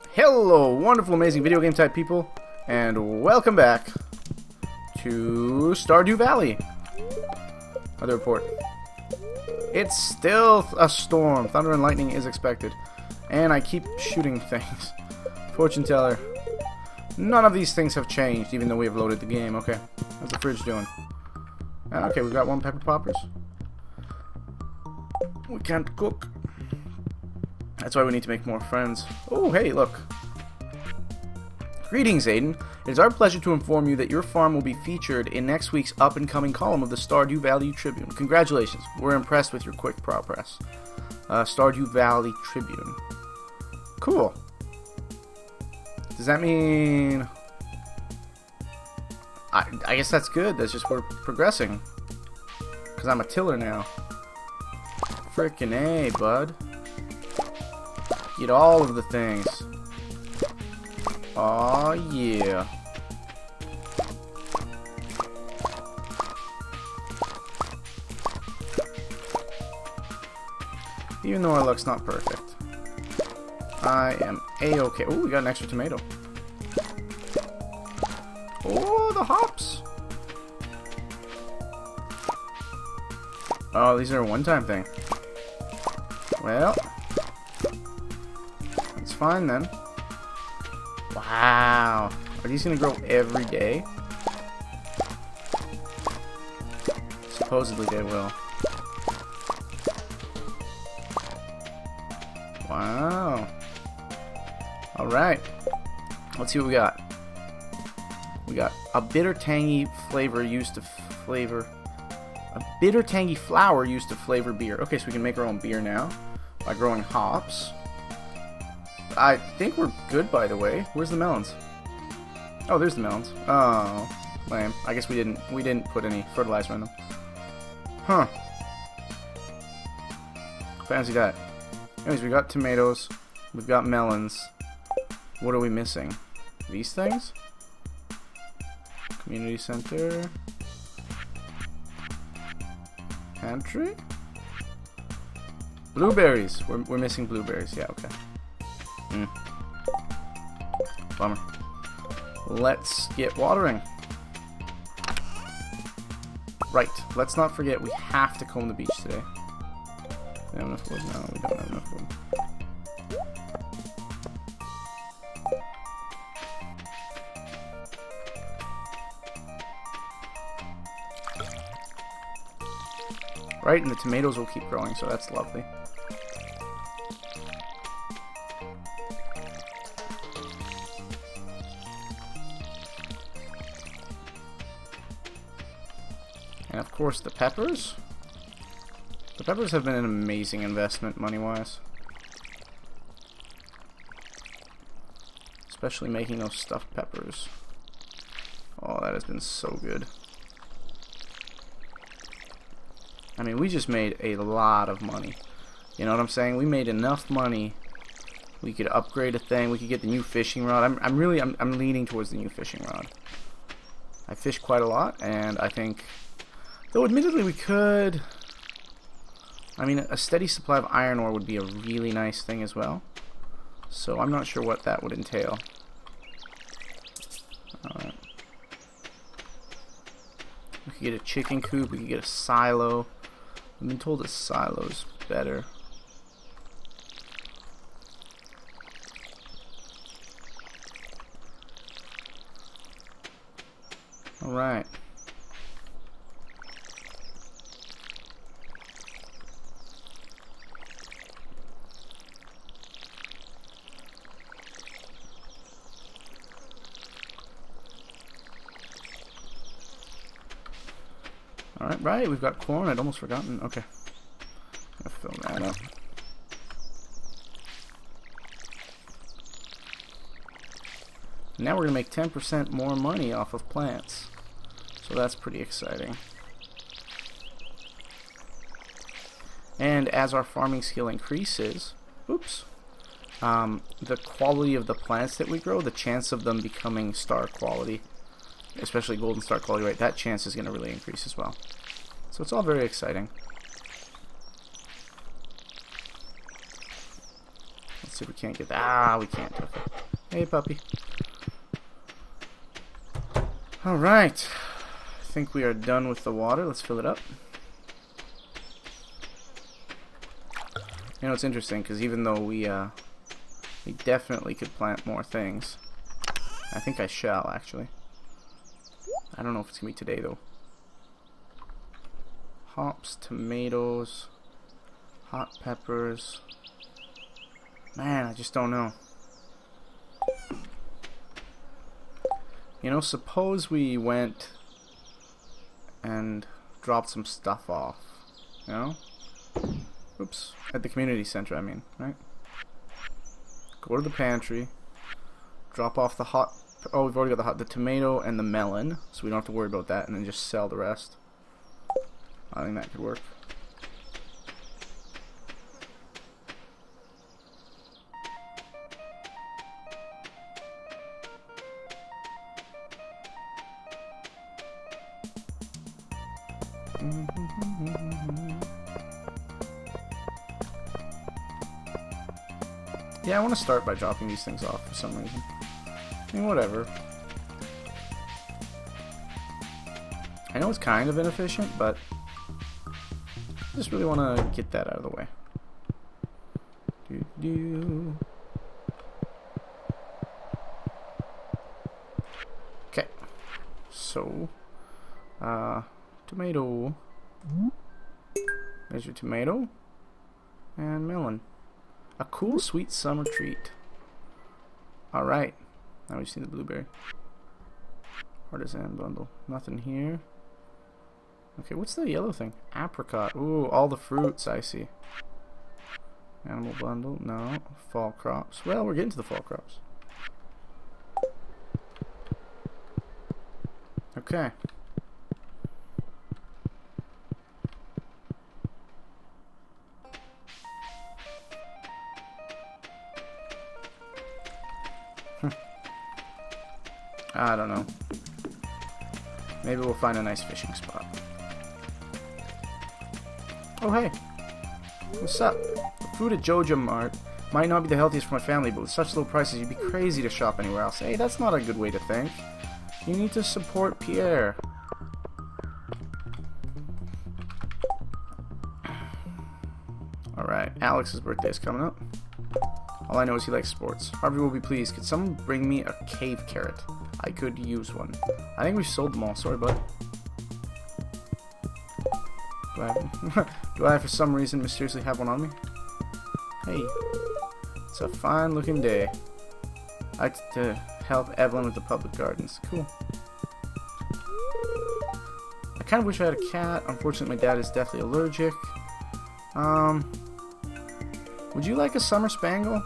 Hello, wonderful, amazing video game type people, and welcome back to Stardew Valley. Another report. It's still a storm. Thunder and lightning is expected. And I keep shooting things. Fortune teller. None of these things have changed, even though we have loaded the game. Okay. How's the fridge doing? Okay, we've got 1 pepper poppers. We can't cook. That's why we need to make more friends. Oh, hey, look. Greetings, Aiden. It is our pleasure to inform you that your farm will be featured in next week's up-and-coming column of the Stardew Valley Tribune. Congratulations. We're impressed with your quick progress. Stardew Valley Tribune. Cool. Does that mean... I guess that's good. That's just we're progressing. Because I'm a tiller now. Frickin' A, bud. Get all of the things. Aw, yeah. Even though our luck's not perfect. I am A-okay. Oh, we got an extra tomato. Oh, the hops. Oh, these are a one-time thing. Well... fine then. Wow. Are these gonna grow every day? Supposedly they will. Wow. Alright. Let's see what we got. We got a bitter tangy flavor used to flavor. A bitter tangy flour used to flavor beer. Okay, so we can make our own beer now by growing hops. I think we're good, by the way. Where's the melons? Oh, there's the melons. Oh, lame. I guess we didn't put any fertilizer in them. Huh. Fancy that. Anyways, we got tomatoes. We've got melons. What are we missing? These things? Community center. Pantry? Blueberries. We're missing blueberries. Yeah, okay. Bummer. Let's get watering. Right. Let's not forget we have to comb the beach today. We have enough wood? No, we don't have enough wood. Right, and the tomatoes will keep growing, so that's lovely. And of course the peppers. The peppers have been an amazing investment money-wise. Especially making those stuffed peppers. Oh, that has been so good. I mean, we just made a lot of money. You know what I'm saying? We made enough money. We could upgrade a thing. We could get the new fishing rod. I'm leaning towards the new fishing rod. I fish quite a lot, and I think... Though admittedly we could... I mean, a steady supply of iron ore would be a really nice thing as well. So I'm not sure what that would entail. Alright. We could get a chicken coop, we could get a silo. I've been told a silo's better. Alright. Alright, right, we've got corn. I'd almost forgotten. Okay. I'll fill that up. Now we're going to make 10% more money off of plants. So that's pretty exciting. And as our farming skill increases, oops, the quality of the plants that we grow, the chance of them becoming star quality, especially golden star quality, right, that chance is going to really increase as well. So it's all very exciting. See if we can't get that. Ah, we can't. Okay. Hey, puppy. Alright. I think we are done with the water. Let's fill it up. You know, it's interesting because even though we definitely could plant more things. I think I shall, actually. I don't know if it's going to be today, though. Hops, tomatoes, hot peppers. Man, I just don't know. You know, suppose we went and dropped some stuff off. You know? Oops. At the community center, I mean, right? Go to the pantry. Drop off the hot... Oh, we've already got the tomato and the melon, so we don't have to worry about that, and then just sell the rest. I think that could work. Yeah, I want to start by dropping these things off for some reason. I mean, whatever. I know it's kind of inefficient, but I just really want to get that out of the way. Okay. So, tomato. There's your tomato. And melon. A cool, sweet summer treat. Alright. Now we just need the blueberry. Artisan bundle. Nothing here. Okay, what's the yellow thing? Apricot. Ooh, all the fruits, I see. Animal bundle. No. Fall crops. Well, we're getting to the fall crops. Okay. I don't know. Maybe we'll find a nice fishing spot. Oh, hey. What's up? The food at Joja Mart might not be the healthiest for my family, but with such low prices, you'd be crazy to shop anywhere else. Hey, that's not a good way to think. You need to support Pierre. Alright, Alex's birthday is coming up. All I know is he likes sports. Harvey will be pleased. Could someone bring me a cave carrot? I could use one. I think we've sold them all. Sorry, bud. Do I for some reason mysteriously have one on me? Hey. It's a fine looking day. I like to help Evelyn with the public gardens. Cool. I kind of wish I had a cat. Unfortunately, my dad is deathly allergic. Would you like a summer spangle?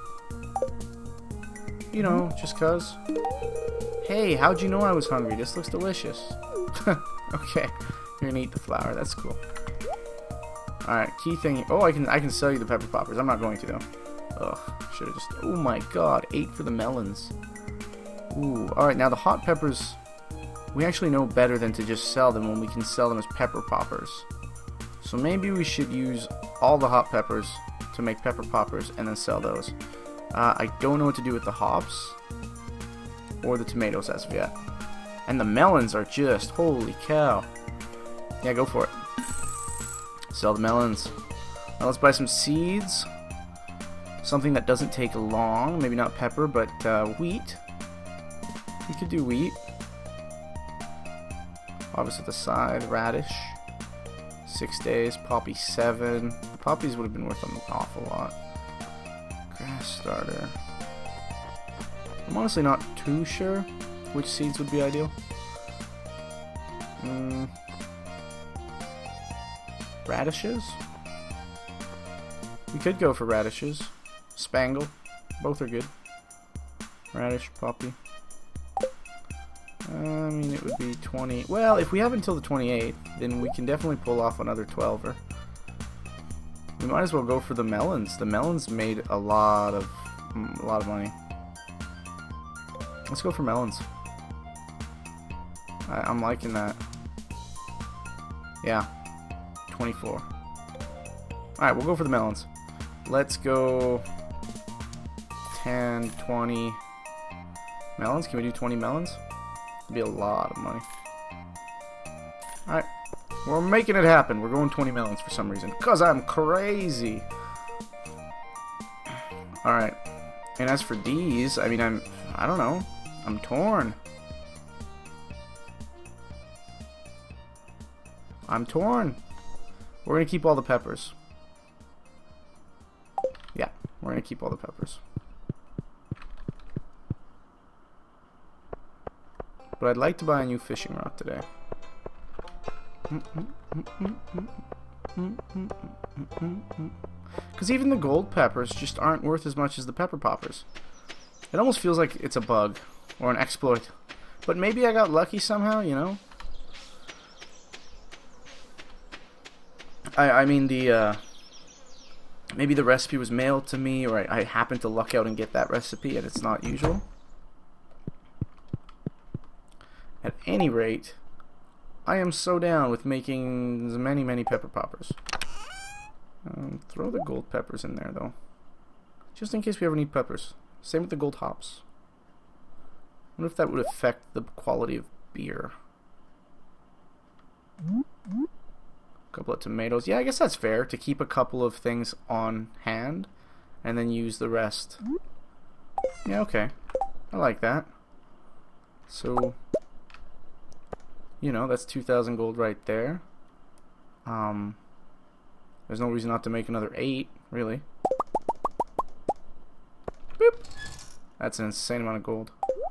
You know, just cuz. Hey, how'd you know I was hungry? This looks delicious. Okay, you're gonna eat the flower. That's cool. Alright, key thing. Oh, I can sell you the pepper poppers. I'm not going to though. Ugh, should have just. Oh my god, 8 for the melons. Ooh, alright, now the hot peppers. We actually know better than to just sell them when we can sell them as pepper poppers. So maybe we should use all the hot peppers to make pepper poppers and then sell those. I don't know what to do with the hops or the tomatoes as of yet. And the melons are just, holy cow. Yeah, go for it. Sell the melons. Now let's buy some seeds. Something that doesn't take long. Maybe not pepper, but wheat. We could do wheat. Harvest at the side. Radish. 6 days. Poppy 7. The poppies would have been worth an awful lot. Grass starter. I'm honestly not too sure which seeds would be ideal. Radishes? We could go for radishes. Spangle. Both are good. Radish, poppy. I mean, it would be 20. Well, if we have until the 28th, then we can definitely pull off another 12er. We might as well go for the melons. The melons made a lot of money. Let's go for melons. I'm liking that. Yeah. 24. Alright, we'll go for the melons. Let's go 10, 20 melons. Can we do 20 melons? That'd be a lot of money. Alright. We're making it happen. We're going 20 melons for some reason. Because I'm crazy. Alright. And as for these, I mean, I don't know. I'm torn. I'm torn. We're going to keep all the peppers. Yeah, we're going to keep all the peppers. But I'd like to buy a new fishing rod today. Because even the gold peppers just aren't worth as much as the pepper poppers. It almost feels like it's a bug or an exploit. But maybe I got lucky somehow, you know? I mean, maybe the recipe was mailed to me, or I happened to luck out and get that recipe, and it's not usual. At any rate, I am so down with making many, many pepper poppers. Throw the gold peppers in there, though. Just in case we ever need peppers. Same with the gold hops. I wonder if that would affect the quality of beer. Couple of tomatoes. Yeah, I guess that's fair to keep a couple of things on hand and then use the rest. Yeah, okay. I like that. So, you know, that's 2,000 gold right there. There's no reason not to make another 8, really. Boop. That's an insane amount of gold.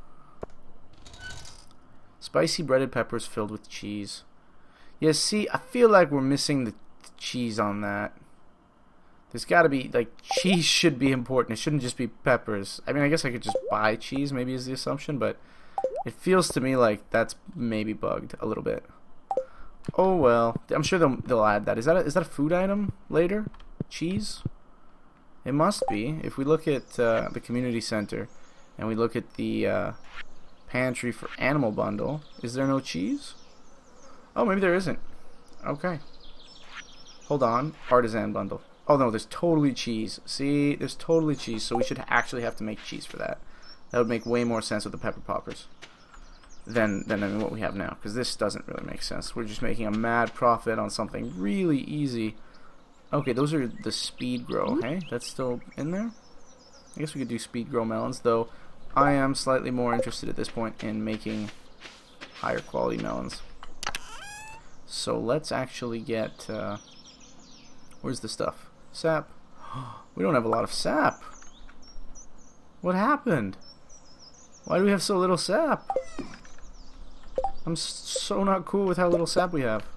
Spicy breaded peppers filled with cheese. Yeah, see, I feel like we're missing the cheese on that. There's got to be, like, cheese should be important. It shouldn't just be peppers. I mean, I guess I could just buy cheese, maybe is the assumption, but it feels to me like that's maybe bugged a little bit. Oh, well. I'm sure they'll add that. Is that a food item later? Cheese? It must be. If we look at the community center and we look at the pantry for animal bundle, is there no cheese? Oh, maybe there isn't. Okay. Hold on. Artisan bundle. Oh, no, there's totally cheese. See, there's totally cheese, so we should actually have to make cheese for that. That would make way more sense with the pepper poppers than what we have now, because this doesn't really make sense. We're just making a mad profit on something really easy. Okay, those are the speed grow, hey? That's still in there? I guess we could do speed grow melons, though I am slightly more interested at this point in making higher quality melons. So let's actually get, where's the stuff? Sap. We don't have a lot of sap. What happened? Why do we have so little sap? I'm so not cool with how little sap we have.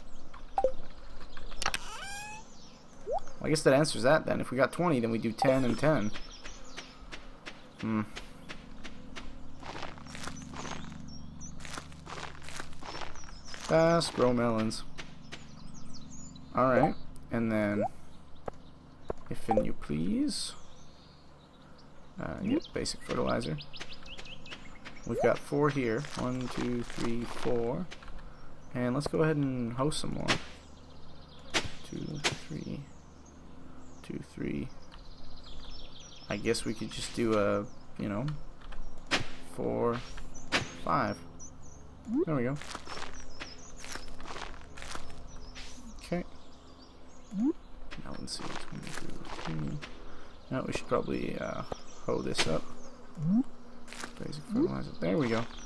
Well, I guess that answers that then. If we got 20, then we do 10 and 10. Fast grow melons. Alright, and then if you please. Yep, basic fertilizer. We've got 4 here. 1, 2, 3, 4. And let's go ahead and host some more. 2, 3. 2, 3. I guess we could just do a, you know, 4, 5. There we go. Okay. Melon seeds. 1, 2, 3. Now we should probably hoe this up. Basic fertilizer. There we go.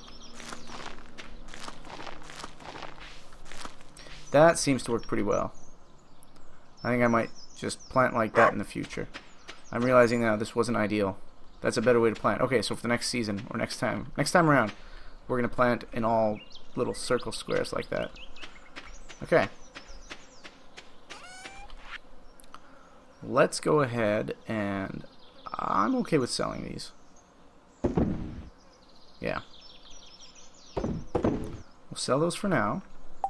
That seems to work pretty well. I think I might just plant like that in the future. I'm realizing now this wasn't ideal. That's a better way to plant. Okay, so for the next season or next time around, we're gonna plant in all little circle squares like that. Okay. Let's go ahead and I'm okay with selling these. Yeah. We'll sell those for now.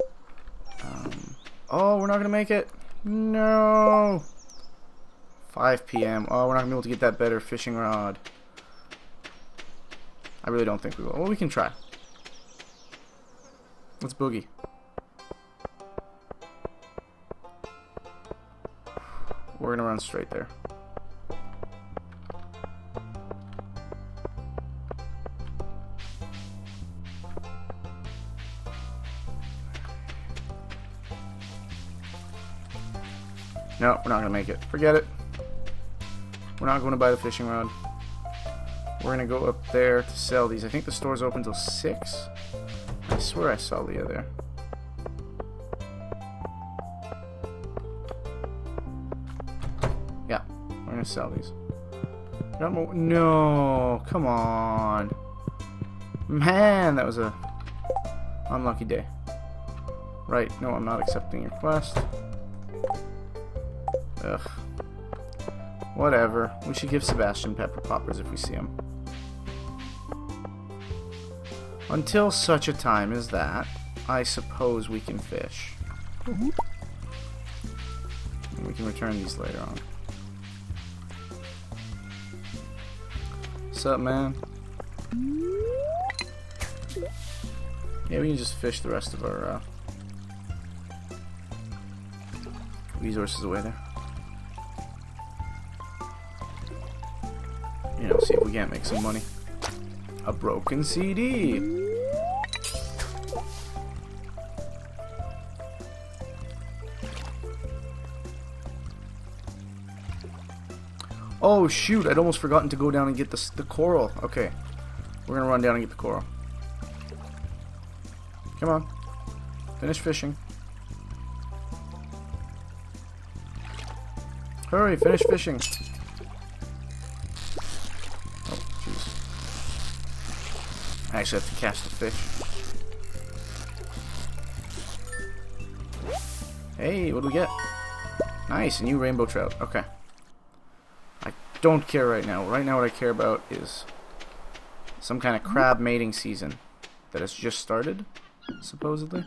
Oh, we're not going to make it. No. 5 p.m. Oh, we're not going to be able to get that better fishing rod. I really don't think we will. Well, we can try. Let's boogie. We're going to run straight there. No, we're not gonna make it. Forget it. We're not going to buy the fishing rod. We're gonna go up there to sell these. I think the store's open till 6. I swear I saw Leah there. Yeah, we're gonna sell these. Got more. No, come on. Man, that was a unlucky day. Right, no, I'm not accepting your quest. Ugh. Whatever. We should give Sebastian pepper poppers if we see him. Until such a time as that, I suppose we can fish. And we can return these later on. What's up, man? Yeah, we can just fish the rest of our resources away there. You know, see if we can't make some money. A broken CD. Oh shoot, I'd almost forgotten to go down and get the coral. Okay, we're gonna run down and get the coral. Come on, finish fishing. Hurry, finish fishing. Oh, jeez. I actually have to catch the fish. Hey, what do we get? Nice, a new rainbow trout. Okay. I don't care right now. Right now what I care about is some kind of crab mating season that has just started, supposedly.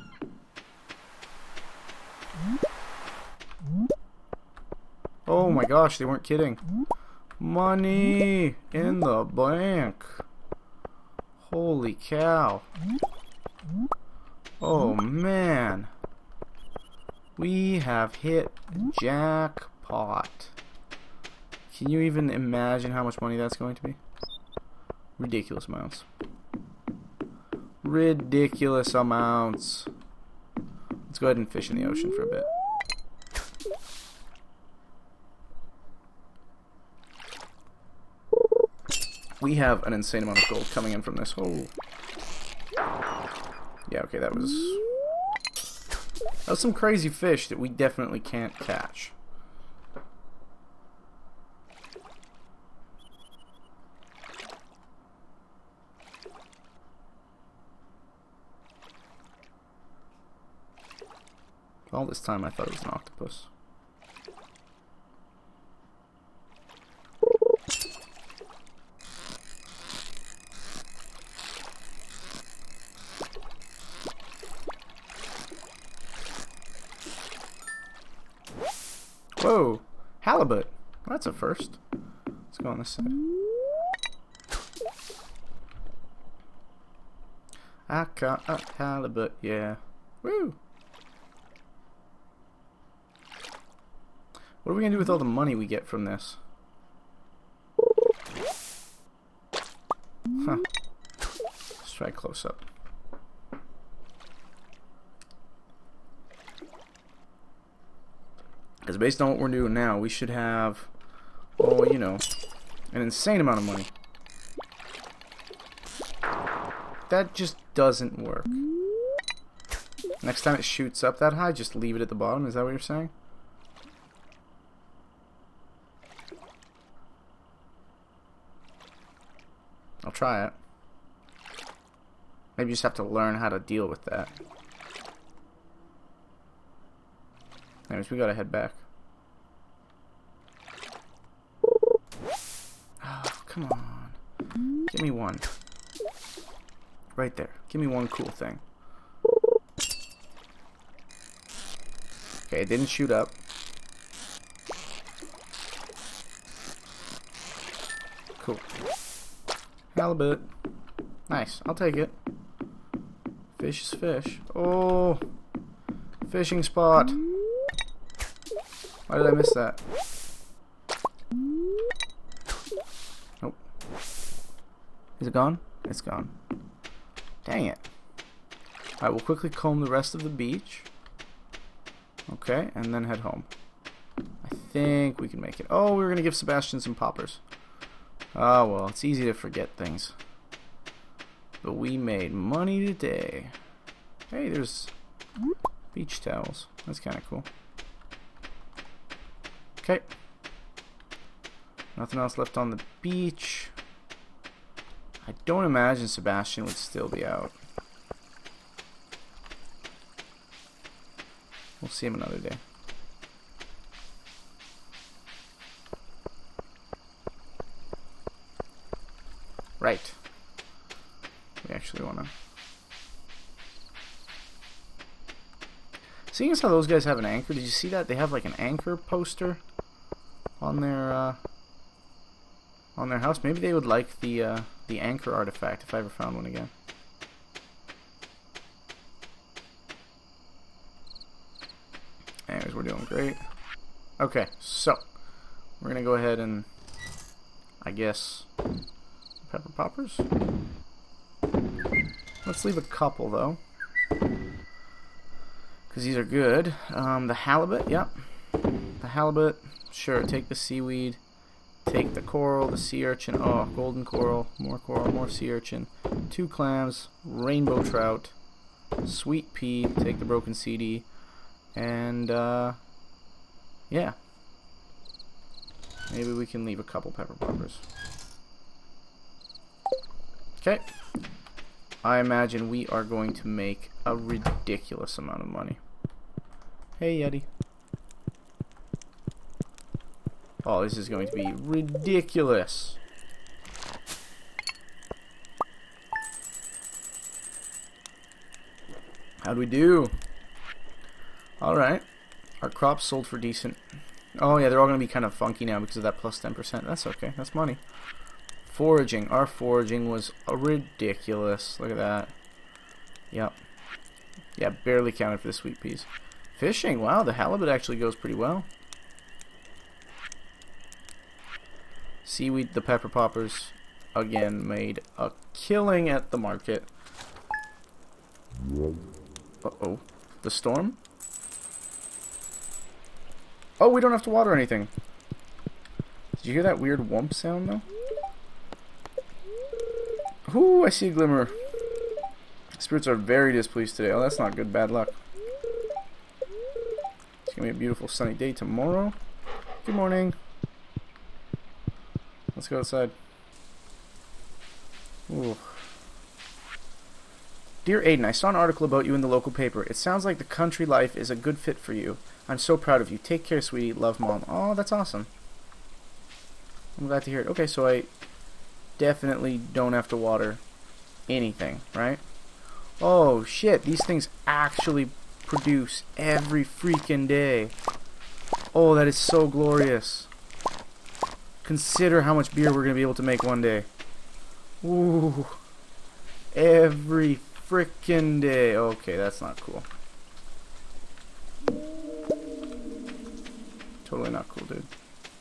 Oh my gosh, they weren't kidding. Money in the bank. Holy cow. Oh man. We have hit jackpot. Can you even imagine how much money that's going to be? Ridiculous amounts. Ridiculous amounts. Let's go ahead and fish in the ocean for a bit. We have an insane amount of gold coming in from this. Oh. Yeah, okay, that was some crazy fish that we definitely can't catch. All this time I thought it was an octopus. Whoa, halibut. That's a first. Let's go on this side. I caught a halibut, yeah. Woo! What are we gonna do with all the money we get from this? Huh. Let's try close up. Because based on what we're doing now, we should have, oh, you know, an insane amount of money. That just doesn't work. Next time it shoots up that high, just leave it at the bottom. Is that what you're saying? I'll try it. Maybe you just have to learn how to deal with that. Anyways, we gotta head back. Oh, come on. Give me one. Right there. Give me one cool thing. Okay, it didn't shoot up. Cool. Halibut. Nice. I'll take it. Fish is fish. Oh. Fishing spot. Why did I miss that? Nope. Is it gone? It's gone. Dang it. Alright, we'll quickly comb the rest of the beach. Okay, and then head home. I think we can make it. Oh, we were going to give Sebastian some poppers. Oh, well, it's easy to forget things. But we made money today. Hey, there's beach towels. That's kind of cool. Okay. Nothing else left on the beach. I don't imagine Sebastian would still be out. We'll see him another day. Right. We actually want to... Seeing as how those guys have an anchor, did you see that? They have like an anchor poster on their house. Maybe they would like the anchor artifact if I ever found one again. Anyways, we're doing great. Okay, so we're gonna go ahead and I guess pepper poppers. Let's leave a couple though, because these are good. The halibut, yep. The halibut, sure. Take the seaweed. Take the coral, the sea urchin. Oh, golden coral, more sea urchin. 2 clams, rainbow trout, sweet pea. Take the broken CD, and yeah. Maybe we can leave a couple pepper poppers. Okay. I imagine we are going to make a ridiculous amount of money. Hey, Yeti. Oh, this is going to be ridiculous. How'd we do? Alright. Our crops sold for decent. Oh, yeah, they're all going to be kind of funky now because of that plus 10%. That's okay. That's money. Foraging. Our foraging was ridiculous. Look at that. Yep. Yeah, barely counted for the sweet peas. Fishing. Wow, the halibut actually goes pretty well. Seaweed, the pepper poppers, again, made a killing at the market. Uh-oh. The storm? Oh, we don't have to water anything. Did you hear that weird whomp sound, though? Ooh, I see a glimmer. Spirits are very displeased today. Oh, that's not good. Bad luck. It's going to be a beautiful sunny day tomorrow. Good morning. Let's go outside. Ooh. Dear Aiden, I saw an article about you in the local paper. It sounds like the country life is a good fit for you. I'm so proud of you. Take care, sweetie. Love, Mom. Oh, that's awesome. I'm glad to hear it. Okay, so I definitely don't have to water anything, right? Oh, shit. These things actually produce every freaking day. Oh, that is so glorious. Consider how much beer we're going to be able to make one day. Ooh. Every frickin' day. Okay, that's not cool. Totally not cool, dude.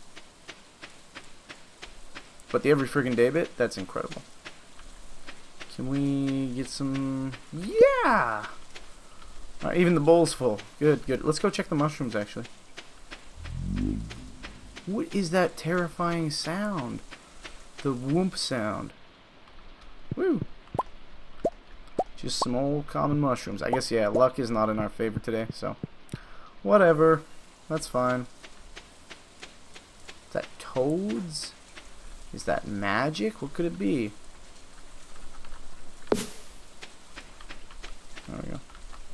But the every friggin' day bit, that's incredible. Can we get some... Yeah! Alright, even the bowl's full. Good, good. Let's go check the mushrooms, actually. What is that terrifying sound? The whoomp sound. Woo! Just some old common mushrooms. I guess, yeah, luck is not in our favor today, so... Whatever. That's fine. Is that toads? Is that magic? What could it be? There we go.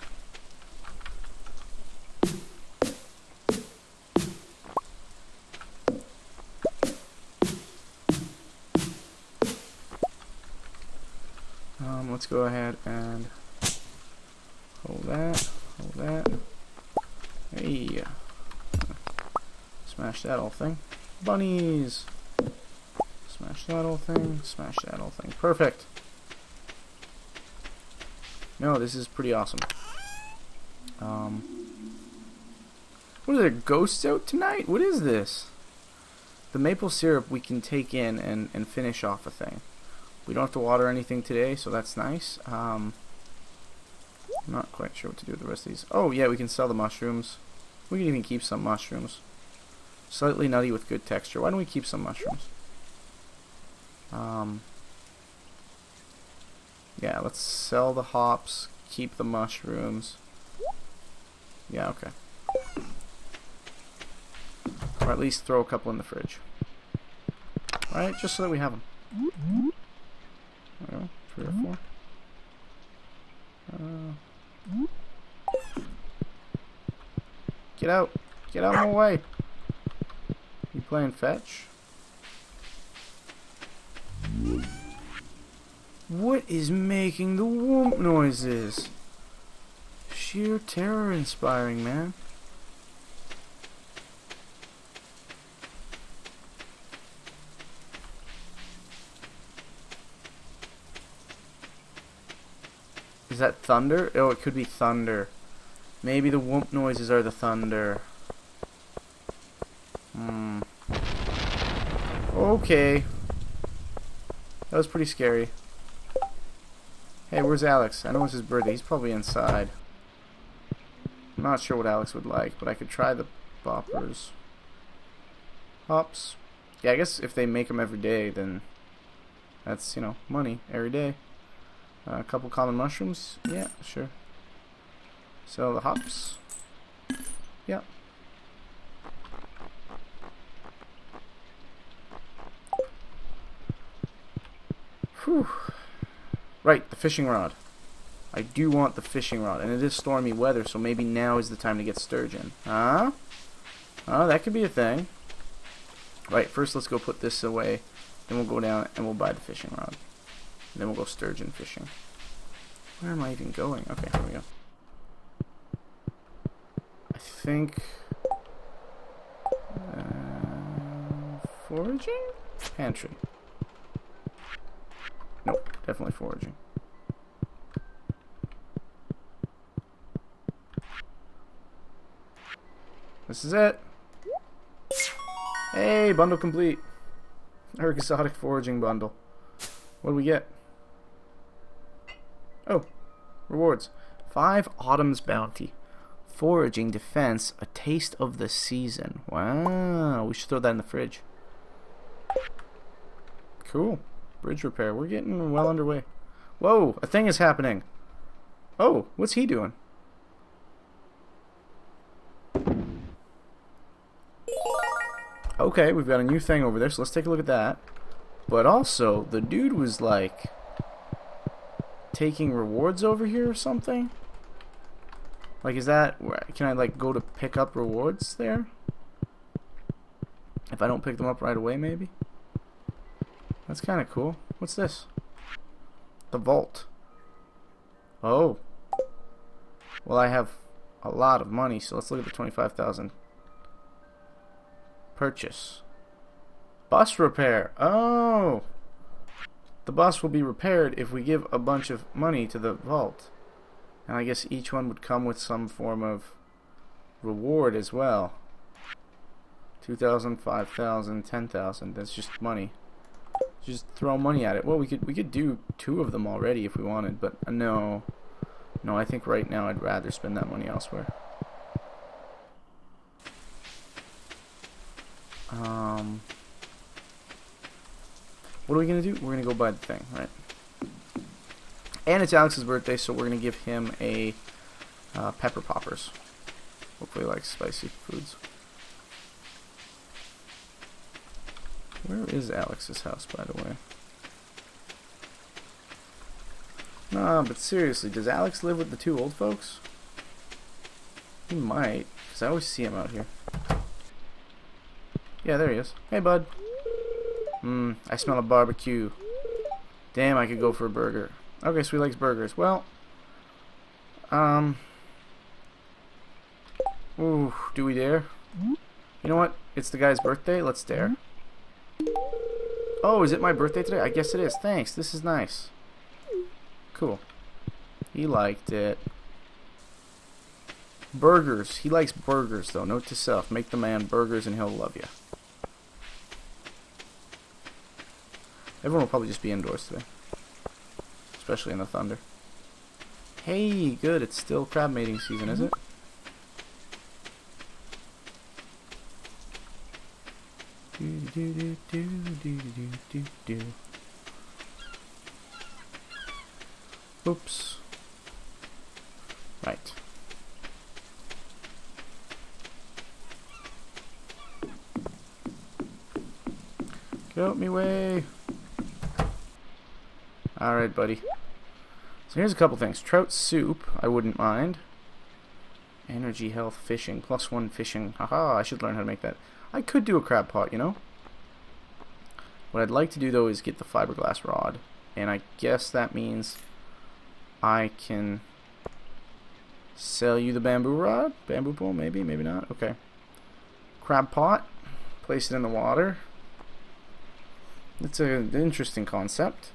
Let's go ahead and hold that, hold that. Hey, smash that whole thing. Bunnies. Smash that whole thing. Smash that whole thing. Perfect. No, this is pretty awesome. What are there, ghosts out tonight? What is this? The maple syrup we can take in and finish off a thing. We don't have to water anything today, so that's nice. I'm not quite sure what to do with the rest of these. Oh, yeah, we can sell the mushrooms. We can even keep some mushrooms. Slightly nutty with good texture. Why don't we keep some mushrooms? Yeah, let's sell the hops, keep the mushrooms. Yeah, okay. Or at least throw a couple in the fridge. Right, just so that we have them. There we go, 3 or 4. Get out! Get out of my way! You playing fetch? What is making the whoomp noises? Sheer terror inspiring, man. Is that thunder? Oh, it could be thunder. Maybe the whoomp noises are the thunder. Okay. That was pretty scary. Hey, where's Alex? I know it's his birthday. He's probably inside. I'm not sure what Alex would like, but I could try the boppers. Hops. Yeah, I guess if they make them every day, then that's, you know, money every day. A couple common mushrooms. Yeah, sure. So the hops. Yeah. Whew. Right, the fishing rod. I do want the fishing rod, and it is stormy weather, so maybe now is the time to get sturgeon. Huh? Oh, that could be a thing. Right, first let's go put this away, then we'll go down and we'll buy the fishing rod. And then we'll go sturgeon fishing. Where am I even going? Okay, here we go. I think... foraging? Pantry. Nope, definitely foraging. This is it. Hey, bundle complete. Our exotic foraging bundle. What do we get? Oh, rewards. 5 Autumn's Bounty. Foraging, defense, a taste of the season. Wow, we should throw that in the fridge. Cool. Bridge repair. We're getting well underway. Whoa, a thing is happening. Oh, what's he doing? Okay, we've got a new thing over there, so let's take a look at that. But also, the dude was like taking rewards over here or something? Like, is that, can I like go to pick up rewards there? If I don't pick them up right away, maybe? That's kind of cool. What's this? The vault. Oh. Well, I have a lot of money, so let's look at the 25,000. Purchase. Bus repair. Oh. The bus will be repaired if we give a bunch of money to the vault. And I guess each one would come with some form of reward as well. 2,000, 5,000, 10,000. That's just money. Just throw money at it. Well, we could do 2 of them already if we wanted, but no. No, I think right now I'd rather spend that money elsewhere. What are we gonna do? We're gonna go buy the thing, right? And it's Alex's birthday, so we're gonna give him a pepper poppers. Hopefully he likes spicy foods. Where is Alex's house, by the way? Nah, but seriously, does Alex live with the 2 old folks? He might, because I always see him out here. Yeah, there he is. Hey, bud. I smell a barbecue. Damn, I could go for a burger. Okay, so he likes burgers. Well, ooh, do we dare? You know what? It's the guy's birthday. Let's dare. Oh, is it my birthday today? I guess it is. Thanks. This is nice. Cool. He liked it. Burgers. He likes burgers, though. Note to self. Make the man burgers and he'll love you. Everyone will probably just be indoors today. Especially in the thunder. Hey, good. It's still crab mating season, is it? Do do do do do do do do. Oops. Right. Get out me way. Alright, buddy. So here's a couple things. Trout soup, I wouldn't mind. Energy, health, fishing. +1 fishing. Haha, I should learn how to make that. I could do a crab pot, you know? What I'd like to do, though, is get the fiberglass rod. And I guess that means I can sell you the bamboo rod? Bamboo pole, maybe, maybe not. Okay. Crab pot. Place it in the water. It's an interesting concept.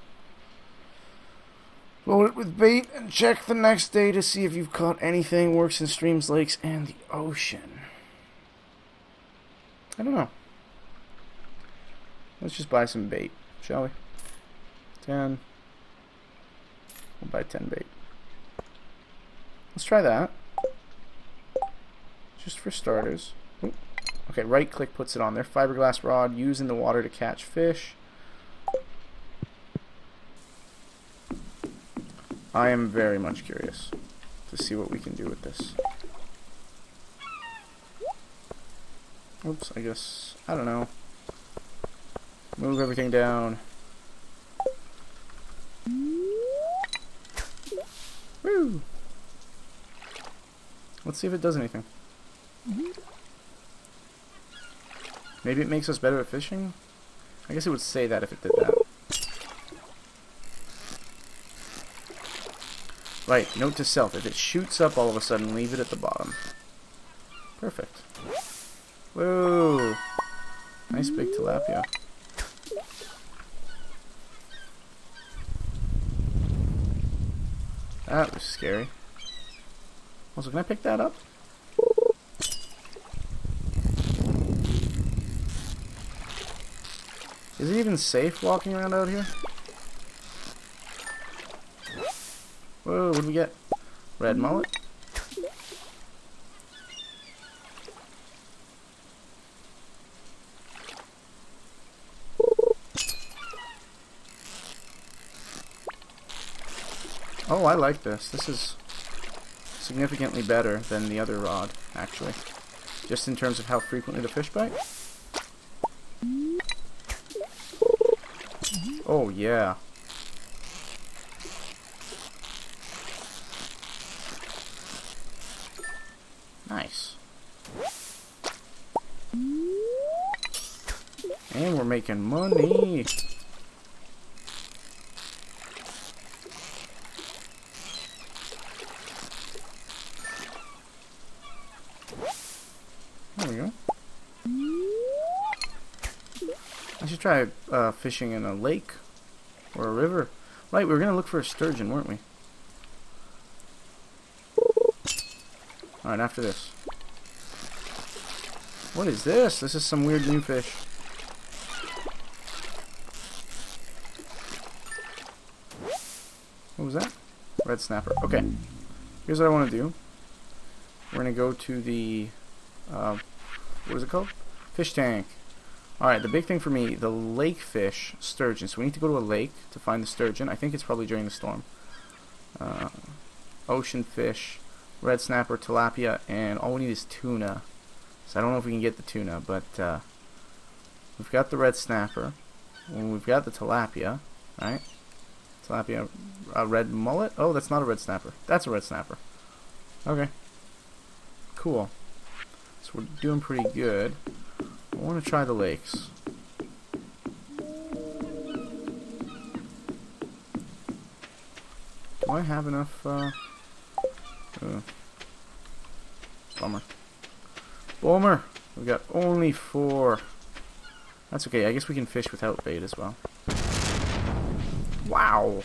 Load it with bait and check the next day to see if you've caught anything. Works in streams, lakes, and the ocean. I don't know. Let's just buy some bait, shall we? 10. We'll buy 10 bait. Let's try that. Just for starters. Ooh. Okay, right click puts it on there. Fiberglass rod, use in the water to catch fish. I am very much curious to see what we can do with this. Oops, I guess, I don't know. Move everything down. Woo! Let's see if it does anything. Maybe it makes us better at fishing? I guess it would say that if it did that. Right, note to self, if it shoots up all of a sudden, leave it at the bottom. Perfect. Whoa! Nice big tilapia. That was scary. Also, can I pick that up? Is it even safe walking around out here? Whoa, what did we get? Red mullet? Oh, I like this. This is significantly better than the other rod, actually. Just in terms of how frequently the fish bite. Oh, yeah. Nice. And we're making money. There we go. I should try fishing in a lake or a river. Right, we were going to look for a sturgeon, weren't we? Alright, after this. What is this? This is some weird new fish. What was that? Red snapper. Okay. Here's what I want to do. We're going to go to the... what is it called? Fish tank. Alright, the big thing for me, the lake fish, sturgeon. So we need to go to a lake to find the sturgeon. I think it's probably during the storm. Ocean fish, red snapper, tilapia, and all we need is tuna. So I don't know if we can get the tuna, but we've got the red snapper. And we've got the tilapia, right? Tilapia, red mullet? Oh, that's not a red snapper. That's a red snapper. Okay. Cool. So we're doing pretty good. I want to try the lakes. Do I have enough, bummer. Bummer! We've got only 4. That's okay, I guess we can fish without bait as well. Wow!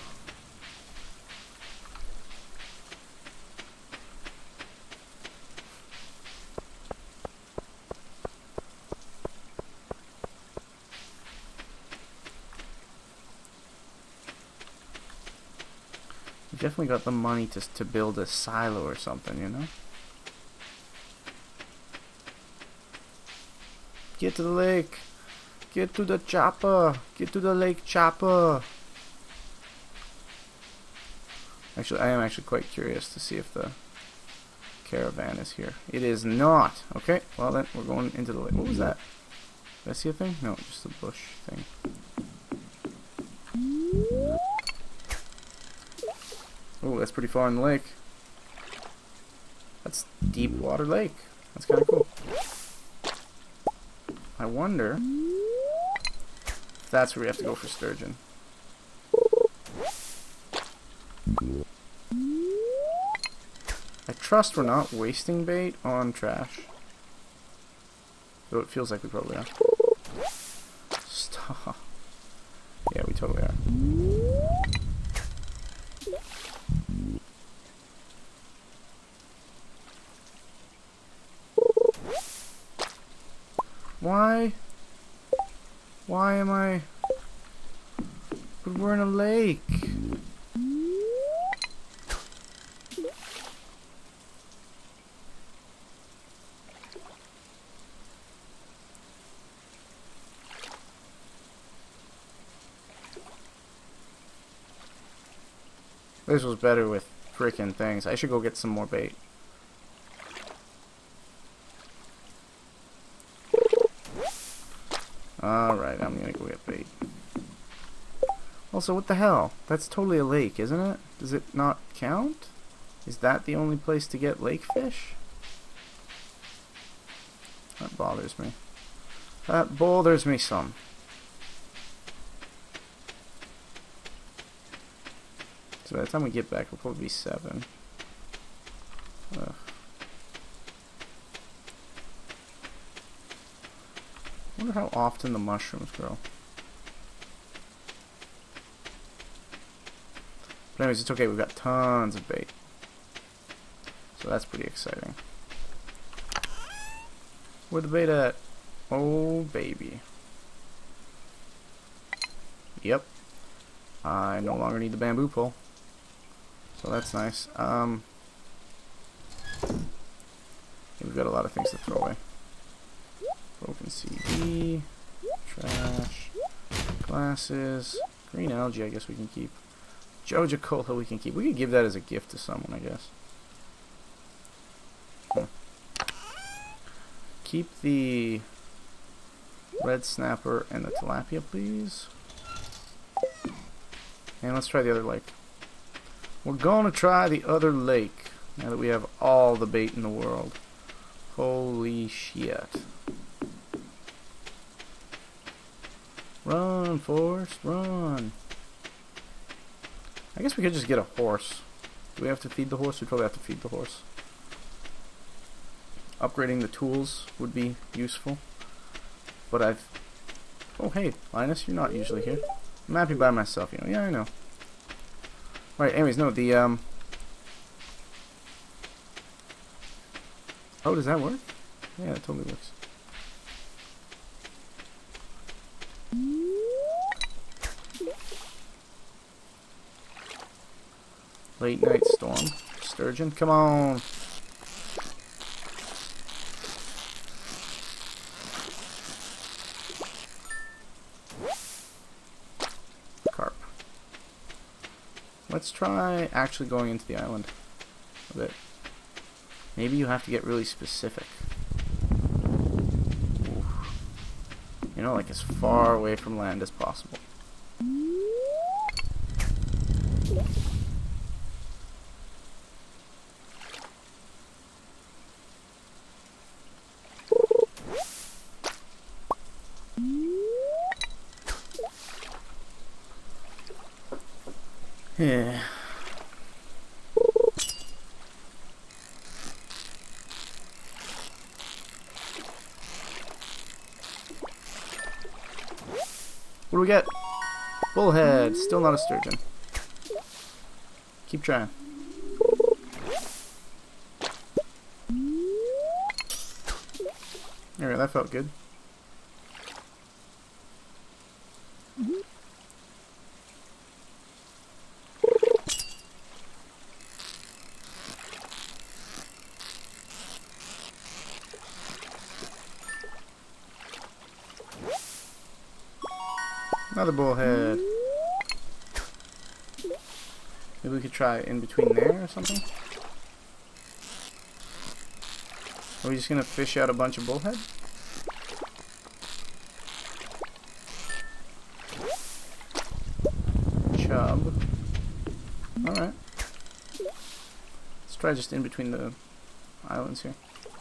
We definitely got the money to build a silo or something, you know? Get to the lake! Get to the chopper. Get to the lake chopper. Actually, I am actually quite curious to see if the caravan is here. It is not. Okay, well then we're going into the lake. What was that? Did I see a thing? No, just a bush thing. Oh, that's pretty far in the lake. That's deep water lake. That's kind of cool. I wonder if that's where we have to go for sturgeon. I trust we're not wasting bait on trash. Though it feels like we probably are. Stop. Yeah, we totally are. Why? Why am I... But we're in a lake. This was better with frickin' things. I should go get some more bait. Alright, I'm gonna go get bait. Also, what the hell? That's totally a lake, isn't it? Does it not count? Is that the only place to get lake fish? That bothers me. That bothers me some. So by the time we get back, we'll probably be 7. Ugh. I wonder how often the mushrooms grow. But anyways, it's okay, we've got tons of bait. So that's pretty exciting. Where the bait at? Oh, baby. Yep. I no longer need the bamboo pole. So that's nice. We've got a lot of things to throw away. Broken CD, trash, glasses, green algae I guess we can keep. Joja Cola we can keep. We could give that as a gift to someone, I guess. Keep the red snapper and the tilapia, please. And let's try the other lake. We're gonna try the other lake now that we have all the bait in the world. Holy shit. Run, Forrest, run. I guess we could just get a horse. Do we have to feed the horse? We probably have to feed the horse. Upgrading the tools would be useful. But I've... Oh, hey, Linus, you're not usually here. I'm happy by myself, you know. Yeah, I know. Right, anyways, no, the, Oh, does that work? Yeah, it totally works. Late night storm. Sturgeon, come on. Carp. Let's try actually going into the island a bit. Maybe you have to get really specific. Oof. You know, like as far away from land as possible. Yeah. What do we get? Bullhead. Still not a sturgeon. Keep trying. Alright, that felt good. Another bullhead. Maybe we could try in between there or something? Are we just gonna fish out a bunch of bullhead? Chub. Alright. Let's try just in between the islands here.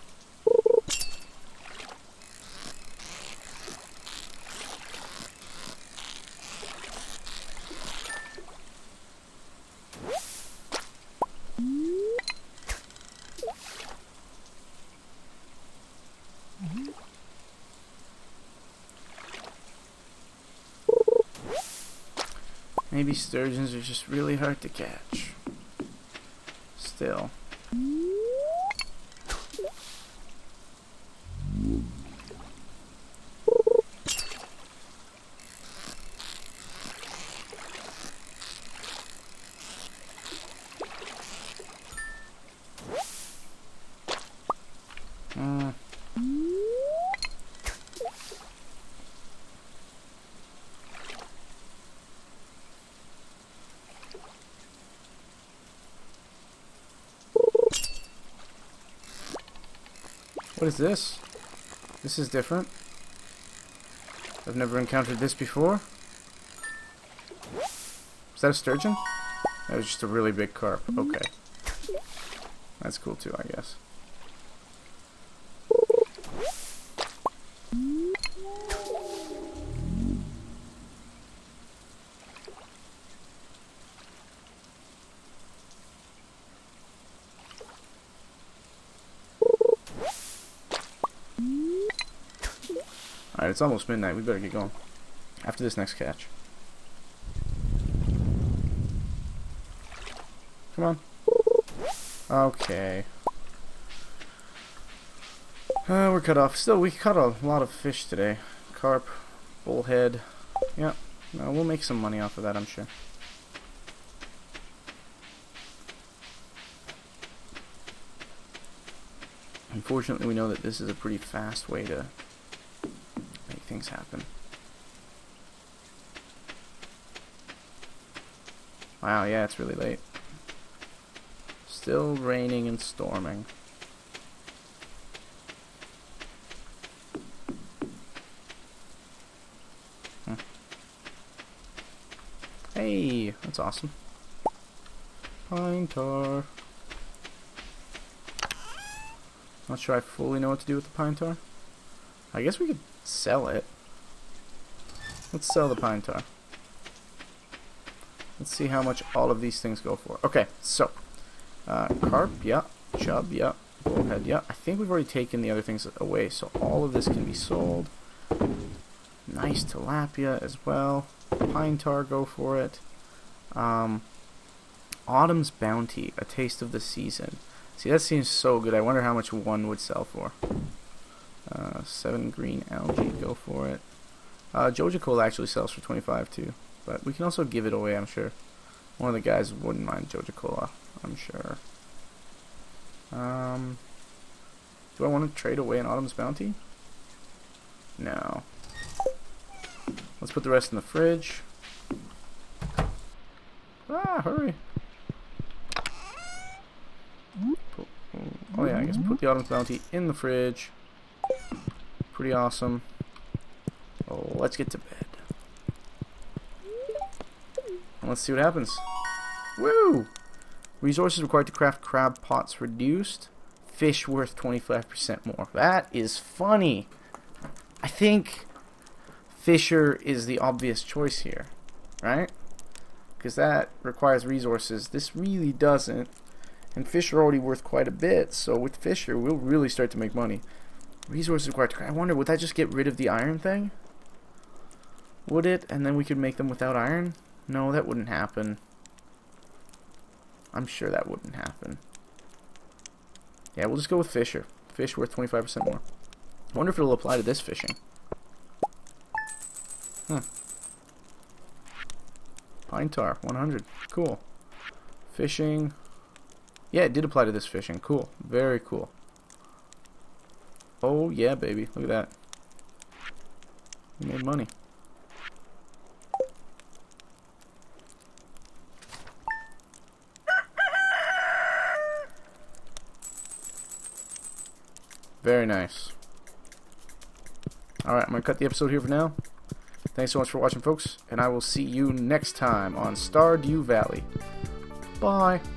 Maybe sturgeons are just really hard to catch. Still. What is this? This is different. I've never encountered this before. Is that a sturgeon? That was just a really big carp. Okay. That's cool too, I guess. Alright, it's almost midnight. We better get going after this next catch. Come on. Okay. We're cut off. Still, we caught a lot of fish today. Carp, bullhead. Yeah, no, we'll make some money off of that, I'm sure. Unfortunately, we know that this is a pretty fast way to make things happen. Wow, yeah, it's really late. Still raining and storming. Hey, that's awesome. Pine tar. Not sure I fully know what to do with the pine tar. I guess we could sell it. Let's sell the pine tar. Let's see how much all of these things go for. Okay, so carp, yeah. Chub, yeah. Bullhead, yeah. I think we've already taken the other things away, so all of this can be sold. Nice tilapia as well. Pine tar, go for it. Autumn's Bounty, a taste of the season. See, that seems so good. I wonder how much one would sell for. 7 green algae, go for it. Joja Cola actually sells for 25 too, but we can also give it away, I'm sure. One of the guys wouldn't mind Joja Cola, I'm sure. Do I want to trade away an Autumn's Bounty? No. Let's put the rest in the fridge. Ah, hurry. Oh yeah, I guess put the Autumn's Bounty in the fridge. Pretty awesome. Oh, let's get to bed. And let's see what happens. Woo! Resources required to craft crab pots reduced. Fish worth 25% more. That is funny. I think Fisher is the obvious choice here, right? Because that requires resources. This really doesn't. And fish are already worth quite a bit, so with Fisher, we'll really start to make money. Resources required to craft. I wonder, would that just get rid of the iron thing? Would it? And then we could make them without iron? No, that wouldn't happen. I'm sure that wouldn't happen. Yeah, we'll just go with Fisher. Fish worth 25% more. I wonder if it'll apply to this fishing. Huh. Pine tar, 100. Cool. Fishing. Yeah, it did apply to this fishing. Cool. Very cool. Oh, yeah, baby. Look at that. We made money. Very nice. Alright, I'm going to cut the episode here for now. Thanks so much for watching, folks, and I will see you next time on Stardew Valley. Bye.